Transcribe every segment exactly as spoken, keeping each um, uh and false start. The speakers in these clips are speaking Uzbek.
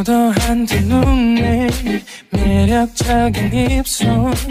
너도 한두 눈에 매력적인 입술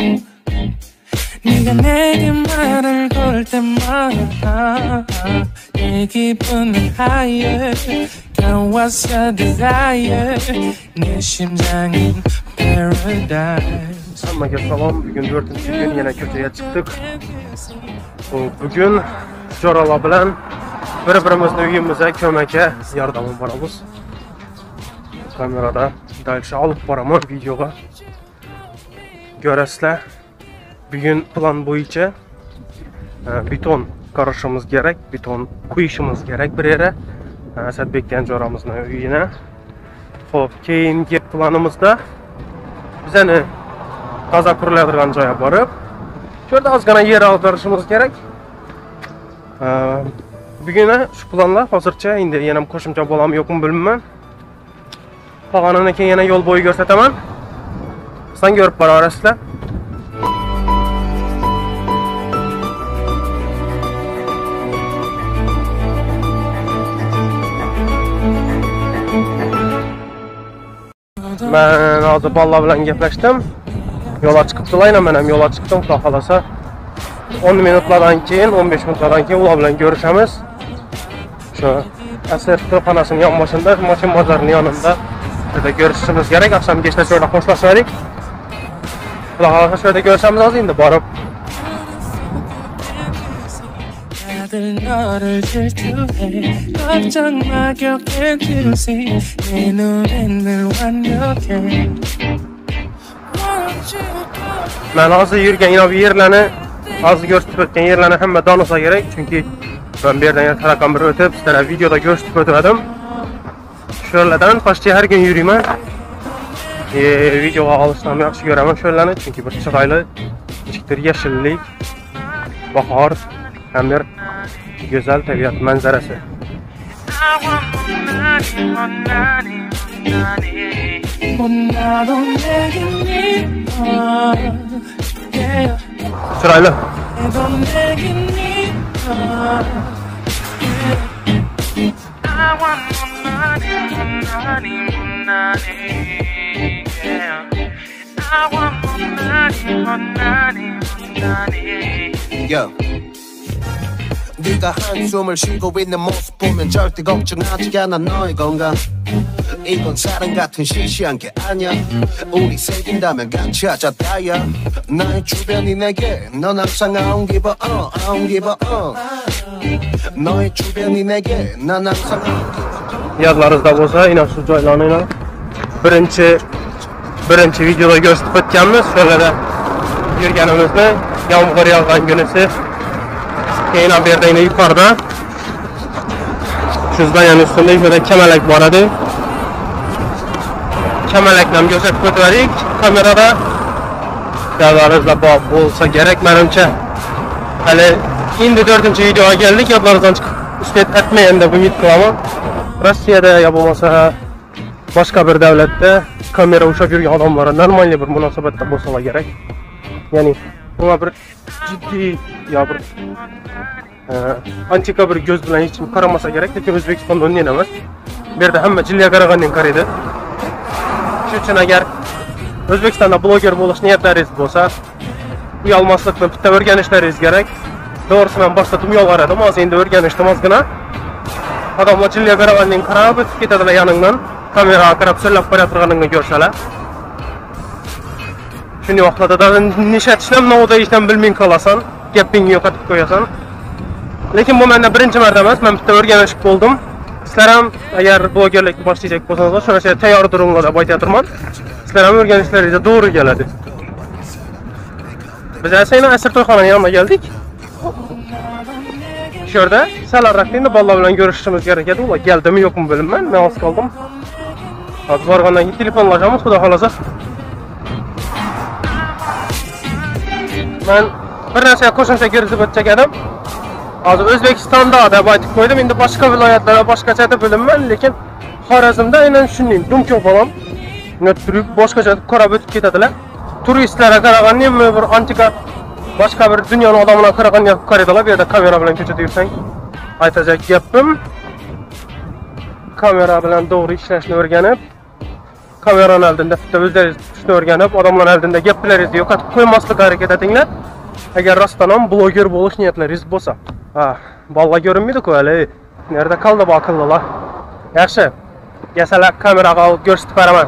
네가 내게 말을 걸 때마다 내 기분은 higher Girl what's your desire 내 심장은 paradise. Hammaga salom. Bugun to'rtinchi kun yana ko'chaga chiqdik. Bugun Jo'ralar bilan bir-birimizning uyimizga ko'makka yordam beramiz. Kamerada dalsha olib boraman videoga. Ko'rasizlar. Bugun plan bo'yicha beton qarashimiz kerak, beton qo'yishimiz kerak bir yere. Asadbekdan Jo'ramizning uyina. Xo'p, keyingi planimizda bizani toza quriladigan joyga borib, shu yerda ozgina yer olib berishimiz kerak. Bugun shu planlar hozircha endi yana qo'shimcha bo'ladimi yo'qmi bilmayman. Qolganini keyin yana yo'l bo'yi ko'rsataman. Sizlar ko'rib boraverasizlar. Ben hozir bolalar bilan gaplashdim. Yo'lga chiqibdilar, men ham yo'lga chiqdim. Xudo xolasa o'n minutlardan keyin, o'n besh minutlardan keyin ular bilan ko'rishamiz. Shu asr to'xonasining yonboshida, mashina bozorining yonida burada görüşüşümüz gerek. Akşam geçte şöyle hoşlaşmadık. Xudo xolasa shu yerda ko'rishamiz hozir endi borib. 너를 질투해 걱정마 격해주지 내 눈엔 늘 완벽해. Ben hozir yurgan yana bir yerlarni, hozir ko'rsatib o'tgan yerlarni hamma tanisa kerak, chunki ben bir yerdan yana tarakan bir o'tib, sizlarga videoda ko'rsatib o'tdim. Shu yerlardan почти har kun yurayman. E, videoga olishdan yaxshi ko'raman shu yerlarni, chunki bir chiroyli, kichikdir yeşillik, bahor, ham bir güzel tabiat manzarası. Sırayla. Yo. 네가 한숨을 쉬고 있는 모습 보면 절대 걱정하지 않아 너의 건강. 이건 사랑 같은 시시한 게 아니야. 우리 새긴다면 같이 하자 다야. 나의 주변이 내게 넌 항상 I don't give a uh, I don't give a uh. 너의 주변이 내게 난 항상 Yazlarınızda olsa yine şu joylarını birinci birinci videoda gösterip ötkenimiz şöyle de yürgenimizde yağmur yağan günüsü. Keyin bir yerde yine yukarıda şu zdanyanın üstünde şöyle kemelek var adı. Kemelekle gösterip ötüverik. Kamerada yazlarınızda olsa gerek menimce. Hani indi dördüncü videoya geldik. Yadlarınızdan çıkıp üstüne etmeyen de bu yitkılama. Rossiyada ya bo'lmasa boshqa bir davlatda kamera ushlab yurgan odamlar normal bir munosabatda bo'lsalar kerak. Ya'ni buna bir jiddiy yo bir antika bir ko'z bilan hech kim qaramasa kerak, lekin O'zbekistonda unday emas. Bu yerda hamma jilga qaragandan qaraydi. Shuning uchun agar O'zbekistonda bloger bo'lish niyatlaringiz bo'lsa, uyalmaslikni bitta o'rganishlaringiz kerak. To'g'risi men boshda dumyoq qaradim, hozir endi o'rganishdim ozgina. Adamlar jilga qaragandan qarab o'tib ketadilar yaningdan. Kameraga qarab so'llab qo'yayotganingni ko'rsalar. Shunday vaqtlarda da necha ishlam navoda ishdan bilmay qolasan, gapingni yo'qotib qo'yasan. Lekin bu menda birinchi marta emas, men bitta o'rganishib bo'ldim. Sizlar ham agar blogerlikni boshlayajak bo'lsangiz, shu narsaga tayyor turinglar deb aytayotirman. Sizlar ham o'rganishlaringiz to'g'ri keladi. Biz asayna asr to'yxonaning yoniga keldik. Shu yerda salarroq endi bolalar bilan ko'rishishimiz kerak edi. Ular keldimi yo'qmi bilmayman. Men oz qoldim. Hozir borgandan keyin telefonlashamiz, xudo xolasa. Men bir narsaga qo'shimcha kiritib o'tsak edim. Hozir O'zbekistonda deb aytib qo'ydim. Endi boshqa viloyatlarda boshqacha deb bilaman, lekin Xorazmda aynan shunday dumkoq bolam. Turib boshqacha qarab o'tib ketadilar. Turistlarga qaraganda ham bir antika boshqa bir dunyoning odamina qaraganda qaraydilar. Bu yerda kamera bilan ko'chada yursang, aytajak gapim. Kamera bilan to'g'ri ishlashni o'rganib, kameranın oldida bitta o'zlaringiz tushni o'rganib, odamlar oldida gaplaringizni yo'qotib qo'ymaslikka harakat etinglar. Agar rostdan ham bloger bo'lish niyatlaringiz bo'lsa. Ha, balla ko'rinmaydi-ku hali. Nerede kaldı bu akıllılar? Yaxshi. Yasalab kameraga olib ko'rsatib beraman.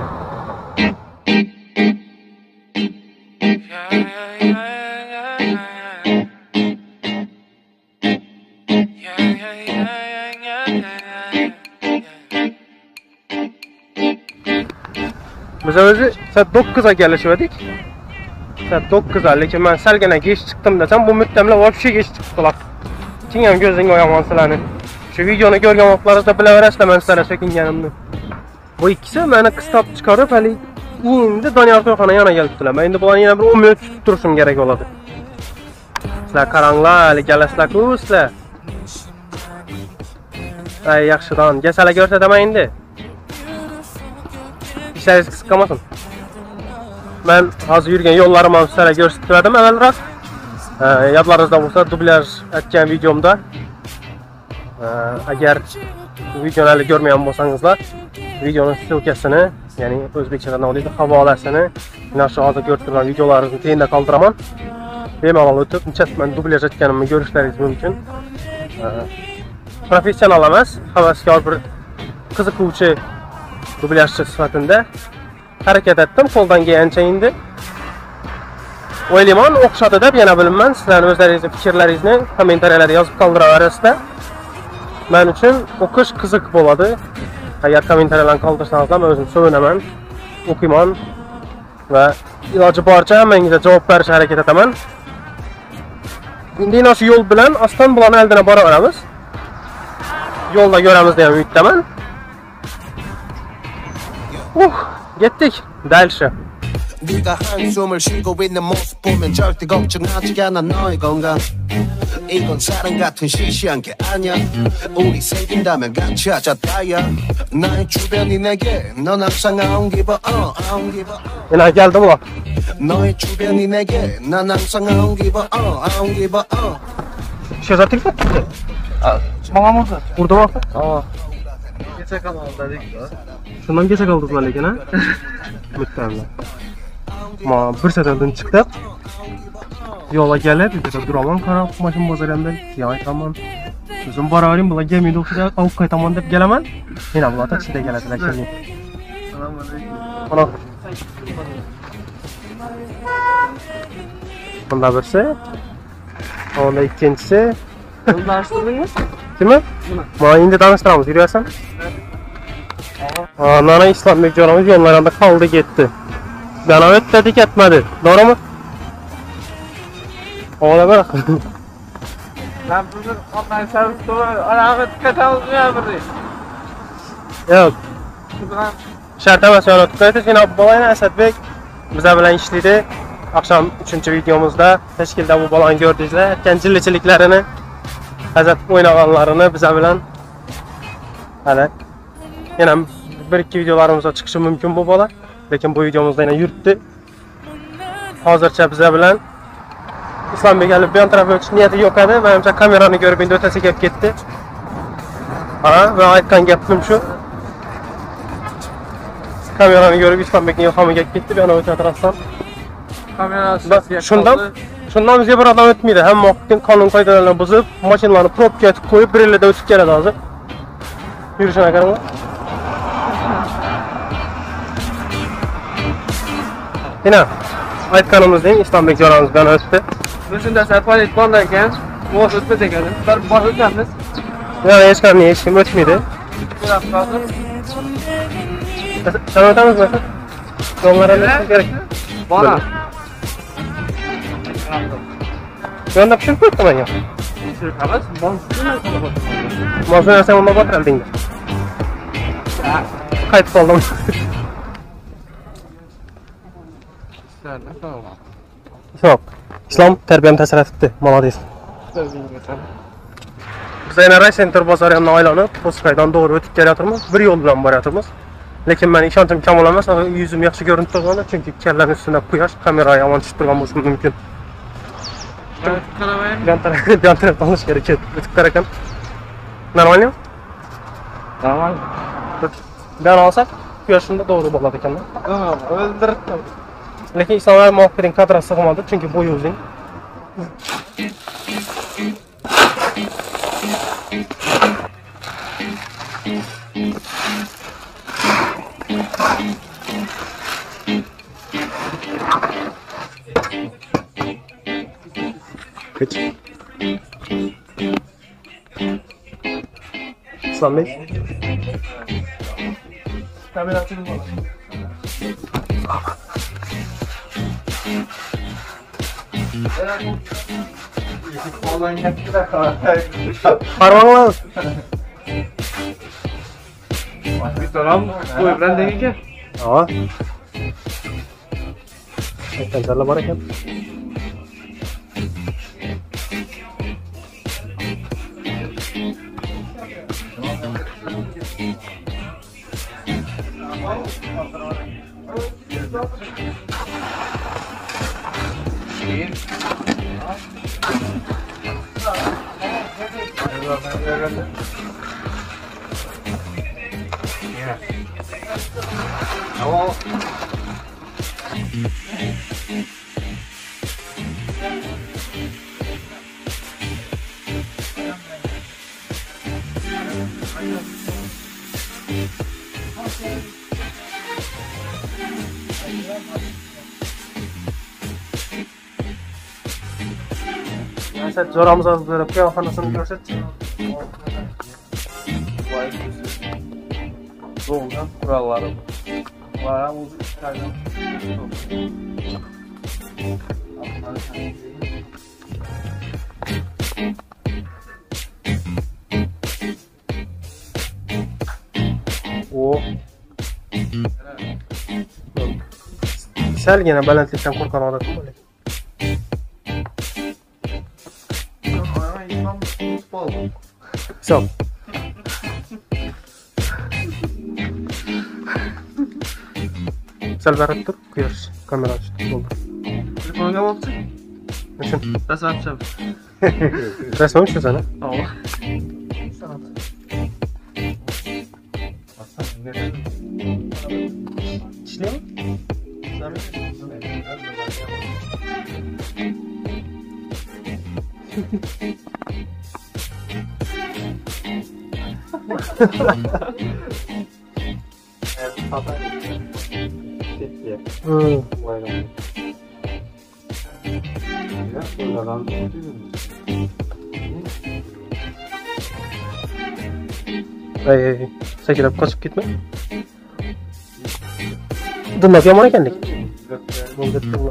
Biz o'zi soat to'qqizga kelishdik. Soat to'qqizga, lekin men salgina geç chiqdim desam, bu muhtemelen вообще geç chiqdilar. Kim ham ko'zingga yomon sizlarni. Şu videoni ko'rgan vaqtlaringizda bilaverasizlar men sizlarga chekinganimni. Bu ikkisi meni qistab chiqarib, hali endi Doniyor to'yxona yana kelibdilar. Men endi bularni yana bir o'n minut tutib turishim kerak bo'ladi. Sizlar qaranglar, hali kelasizlar-ku sizlar. Ay, yaxshidan kasalga ko'rsataman endi. İşleringiz qisib qolmasin. Men hozir yurgan yo'llarimni sizlarga ko'rsatib berdim avvalroq. Yodlaringizda bo'lsa, dublyaj etgan videomda agar videoni hali ko'rmagan bo'lsangizlar, videoning ссылкасini, ya'ni o'zbekchadan olib havolasini, mana shu hozir ko'rib turgan videolaringizni teyinda qoldiraman. Bemalol o'tib, men dublyaj etganimni ko'rishlaringiz mumkin. Professional emas, havaskor bir qiziquvchi dublyajchi sifatida harakat etdim, qo'ldan kelgancha endi. O'ylayman, o'xshadi deb yana bilmayman. Sizlarning o'zlaringizning fikrlaringizni kommentariyalarda yozib qoldiraverasizlar. Men uchun o'qish qiziq bo'ladi. Agar kommentariyalarni qoldirsangizlar, men o'zim so'naman, o'qiyman va iloji boricha hammangizga javob berishga harakat etaman. Endi shu yo'l bilan astan bularni oldina boraveramiz. Yo'lda ko'ramiz degan umiddaman. Uh, ketdik. Дальше. 네가 한숨을 쉬고 있는 모습 보면 절대 걱정하지 않아 너의 건강 이건 사랑 같은 시시한 게 아니야 우리 생긴다면 같이 하자 다야 나의 주변이 내게 넌 항상 I don't give a uh, I don't give a uh. Yine geldi bu. 너의 주변이 내게 난 항상 I don't give a uh, I don't give a uh. Şey zaten gitti. Bana mı oldu? Burada bak. Aa. Geçe kaldı dedik ya. Şundan geçe kaldık lan lekin ha. Muhtemelen. Ma bir seferden çıktık. Yola gelip bir de duraman qarab maşın bozarımdan. Ya aytaman. O'zim boraverim, bular kelmaydi o'xshaydi, olib qaytaman deb kelaman. Mena bular taksida keladilar keling. Assalomu alaykum. Mana. Bunda birisi. Onda ikkinchisi. Tanıştırdınız? Kimi? Mana endi tanishtiramiz, yurasan. Aa, nana İslamik jo'ramiz yo'llarida qoldi ketdi. Bana ötledik etmedi. Doğru mu? Oğla bırak. Ben bugün online servis dolu alamet dikkat almaya buradayım. Yok. Şuradan Şart emas yana tutaydı. Yine balayın Esadbek bize bilen işledi. Akşam üçüncü videomuzda teşkilde bu balayını gördüğünüzde etkenciliklerini, Hazret oynaganlarını bize bilen hele yine bir iki videolarımıza çıkışı mümkün bu bala. Lekin bu videomuzda yine yürüttü. Hozircha bize bilen İslombek gelip bir yan tarafa o'tish niyati yo'q edi. Menimcha kamerani ko'rib endi o'tasi kelib ketdi. Ha, va aytgan gapim shu. Kamerani ko'rib İslombekning ilhomi kelib ketdi. Ben o'tga tarafdan kamerası shundan shundan bizga bir odam o'tmaydi. Hamma vaqtning qonun qoidalarini buzib, mashinalarni probka etib qo'yib, bir yilda o'tib keladi hozir. Yurishini qaranglar. Yine aytganimizdek İslombek jo'ramiz bilan o'tdi. Bizda sarfalet bor ekan, o'z o'tib ekan. Bir bor o'tamiz. Ya hech qanday hech kim o'tmaydi. Sen o'tamizmi? Yo'llarni kerak. Bora. Yonda pishirib qo'yibdi men. Xalas, Mozor sen unda botiralding. Qaytib qoldim. Yok. İslam terbiyem ta'sir etdi. Молодец. Biz yana Ray Center bozor yanına aylanib, To'sqaydan doğru o'tib kelyapmiz. Bir yo'l bilan boryapmiz. Lekin men ishonchim kamol emas, yuzim yaxshi ko'rinib turganda, chunki kallaning ustida quyosh kamera yomon tushib turgan bo'lishi mumkin. Qaramayman. Ben taraf, ben taraf tanış gerek o'tib qarakan. Normalmi? Normal. Ben olsak, quyoshida doğru bo'ladi ekan. Tamam, o'ldirdim. Lekin insonlar muvaffaqiyatning qadri sig'madi, chunki bo'yi uzun. Kıç. Islambek. Kamerasını bak. Falan yaptı da Parmağınla. bir taraf koy bilen değil ki. Aa. Kancarla var ekan. Ama Mesela zoramız az böyle piyahanasını görset. Doğudan kuralları var. Uzun çıkardım. O. Salgina balandlikdan qo'rqan odatim bor. Sağ. Sal berib tur, quyosh kamera ochdi bo'ldi. Telefonga olibdi. Nechun? Rasm atacağım. Rasmim shu sana. Tamam. İşleyeyim. Hmm. Ay ay, sakrab qochib ketma. Dinlab yomon ekanlik. Bo'ldi, to'g'ri.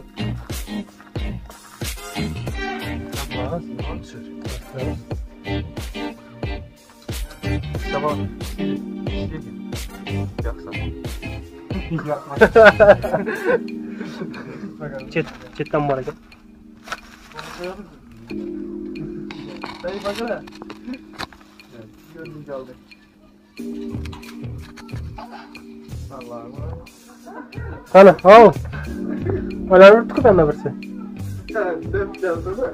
Tamam. Chet, chetdan bor ekan. Dayı bakana. Gönlüm kaldı. Allah'ım. Qani, al. Olar tutib ham birsi. Döp geldi mi?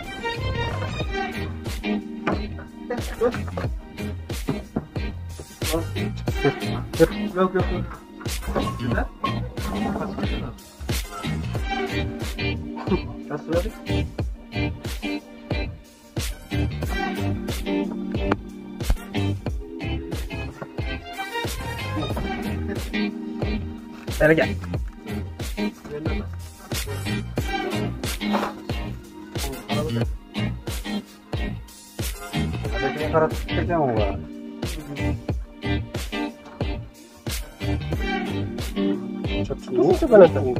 Yok yok yok. Güzel. Nasıl abi? Beri gel. Hadi karat çekeceğim ama. Çok çok balanddan.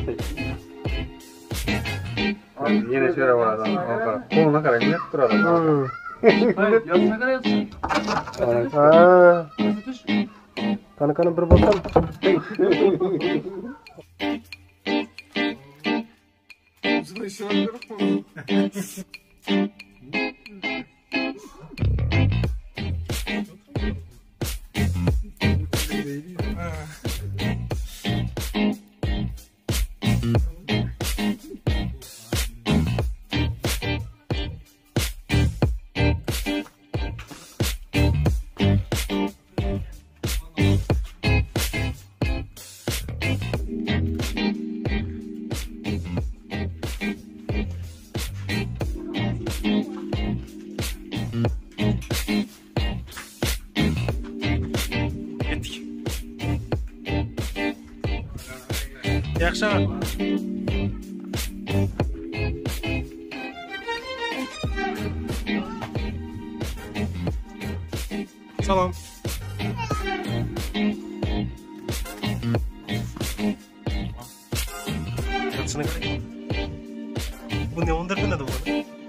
Yine şöyle var adam. Koluna kadar ne duralım. Hmm. Hayır, yazına kadar yazsın. Ha. Qani qani bir bo'lsam. Yaxshimi? Salom. Yaxshini qarang. Bu ne o'ndirganadi bu?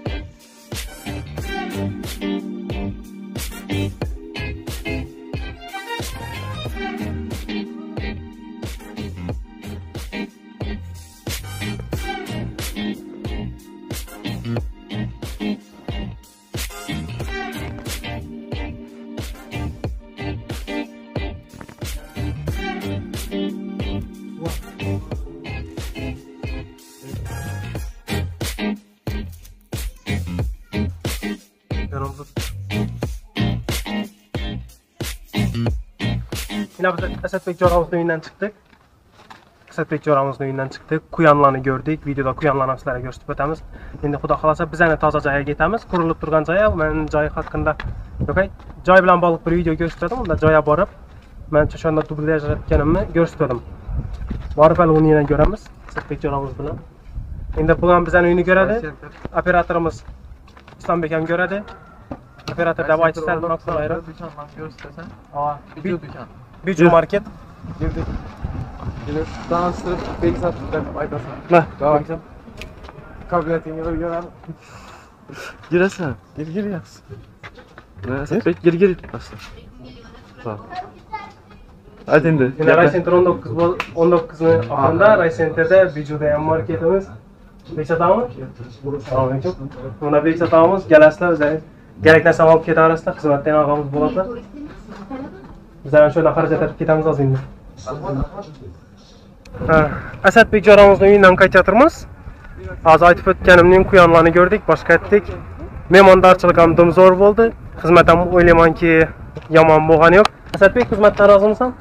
Yine biz Asadbek Joramızın öyindən çıxdıq. Asadbek Joramızın öyindən çıxdıq. Kuyanlarını gördük. Videoda kuyanlarını sizlərə göstərib ötəmiz. İndi xuda xalasa biz əni taza caya getəmiz. Qurulub turğan caya. Mənim cayı haqqında yoxay. Cay bilan bağlıq bir video göstərdim. Onda caya barıb mən çəşəndə dublyaj etganimni göstərdim. Barıb əli onu yenə görəmiz. Asadbek Joramız bilan. İndi bulan bizən öyünü görədi. Operatorumuz İslam Bekəm görədi. Operator da White Star Max'dan ayrı. Dükkandan göstersen. Aa, Video dükkan. Bicu Market. Girdik. Yine danstırıp belki sattıklar aydasına. Ne? Devam edeceğim. Kabinetini bir gören. Girəsən, gir gir yaxşı. Asadbek gir gir başla. Sağ ol. Hadi indi. Yine Ray Center on dokuz on dokuz'un ahırında Ray Center'de Bicu'da marketimiz. Bekçatağımız. Selamünaleyküm. Buna Bekçatağımız gelesler özel. Gerekten alıp kete arasında hizmetten ağamız bulatlar. Bizden şöyle hareket edip ketemiz az indi. Asadbek Joramızın öyindən qaytartırmız. Az aytib ötkenimnin kuyanlarını gördük, başka ettik. Memandarçılıqam zor oldu. Hizmetem oylayman ki yaman boğan yok. Asadbek hizmetten razı mısın?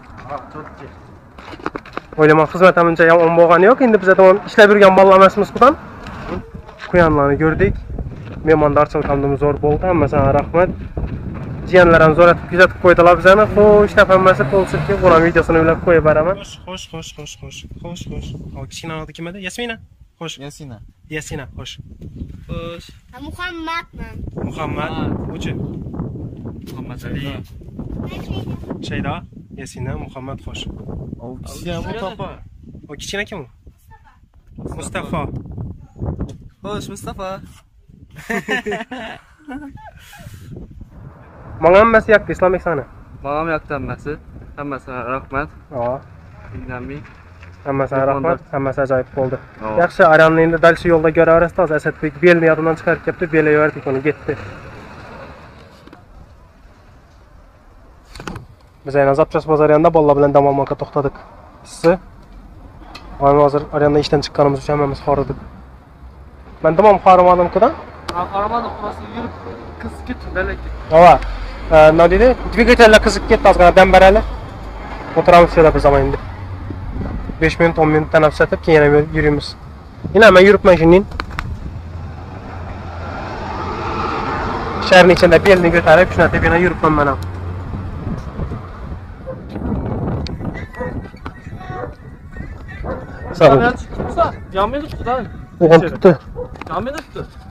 Oylayman hizmetemimce yaman boğan yok. Şimdi bize tamam işle bir ballamazmız kudan. Kuyanlarını gördük. Memandarçılıqam zor oldu. Ama sana rahmet. Ciğerlerim zor etip güzel koydular bizəni. Xoş, təpənməsi olsun ki, bunun videosunu bilib koyub bərəmən. Xoş, xoş, xoş, xoş, xoş, xoş, xoş. O kişinin adı kimdir? Yasmina? Xoş. Yasina. Yasina, xoş. Xoş. Muhammadman. Muhammed, ucu. Muhammed Ali. Şeyda, Yasina, Muhammed, xoş. O kişi Mustafa. O kişinin kim o? Mustafa. Xoş Mustafa. Bana həmməsi yakdı, İslam Eksanı. Bağım yoxdur həmməsi. Həmməsinə rəhmət. Aa. İlgənmiyik. Həmməsinə rəhmət, həmməsi acayip oldu. Aa. Yaxşı, Aranın indi dəlçi yolda görə arasında az Asadbek belini yadından çıxarıb yaptı, belə yördik onu, getdi. Biz aynen Zapças bazar yanında bolla bilen dam almaka toxtadık. Sizi. Aynen hazır arayanda işten çıkkanımız üçün həmimiz xarıdık. Ben tamam xarımadım ki da. Aramadım burası yürüp kız git belek git. Ava. E, ne dedi? Dvigatelle kızık gitti az kadar dembərəli. Oturamız şöyle bir zaman indi. beş minut on minut tənəffüs edip ki yine yürüyümüz. Yine hemen yürüp mən şimdi. Şəhərin içində belini götürüb şuna yine yürüp mən mənəm. Sağ olun. Camiye tuttu da. Oğlum tuttu. Camiye tuttu.